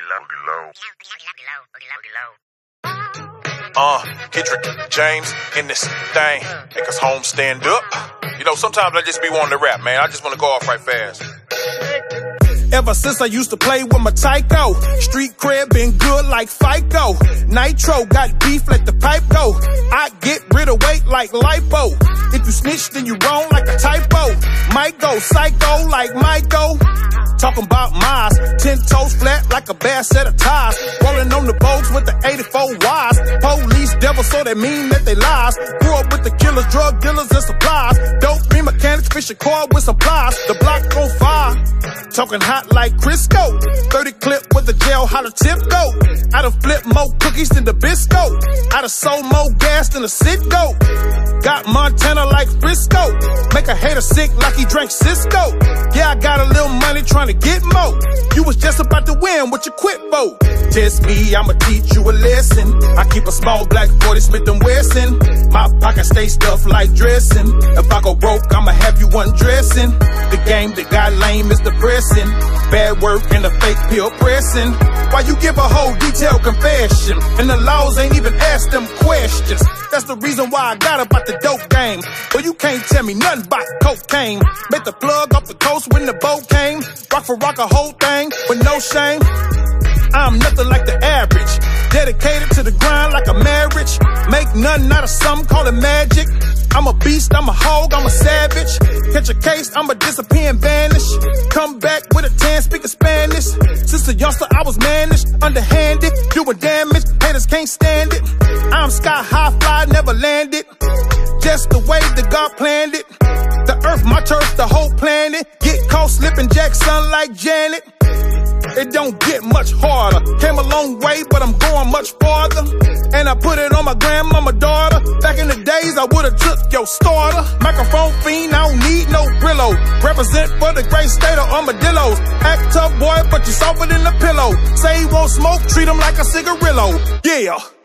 Kendrick James in this thing. Make us home stand up. You know, sometimes I just be wanting to rap, man. I just want to go off right fast. Ever since I used to play with my Tyco, street cred been good like FICO. Nitro got beef, let the pipe go. I get rid of weight like lipo. If you snitch, then you wrong like a typo. Might go psycho like Michael. Talking about Mars, 10 toes flat like a bad set of tires. Rolling on the boats with the 84 wires. Police devil, so they mean that they lies. Grew up with the killers, drug dealers, and supplies. Dope beam mechanics, fish a car with some plies. The block on fire, talking hot like Crisco. 30 clip with the jail, how the tip go. I done flip more cookies than the Bisco. I done sold more gas than a Citgo. Got Montana like Frisco. Make a hater sick like he drank Cisco. Yeah, I got a little money trying to get more. You was just about to win, what you quit for? Test me, I'ma teach you a lesson. I keep a small black 40 Smith & Wesson. My pocket stay stuffed like dressing. If I go broke, I'ma have you undressing. The game that got lame is depressing. Bad work and a fake pill pressing. Why you give a whole detailed confession? And the laws ain't even asked them questions. That's the reason why I got about the dope game. But you can't tell me nothing about cocaine. Made the plug off the coast when the boat came. Rock for rock a whole thing with no shame. I'm nothing like the average. Dedicated to the grind like a marriage. Make nothing out of something, call it magic. I'm a beast, I'm a hog, I'm a savage. Catch a case, I'ma disappear and vanish. Come back with a 10, speaking Spanish. Since a youngster, I was managed, underhanded, doing damage. Haters can't stand it. I'm sky high, fly, never landed. Just the way that God planned it. The earth, my turf, the whole planet. Get caught slipping, Jackson like Janet. It don't get much harder. Came a long way, but I'm going much farther. And I put it on my grandmama daughter. Back in the days, I would've took your starter. Microphone fiend, I don't need no Brillo. Represent for the great state of armadillos. Act tough, boy, but you softer than a pillow. Say he won't smoke, treat him like a cigarillo. Yeah.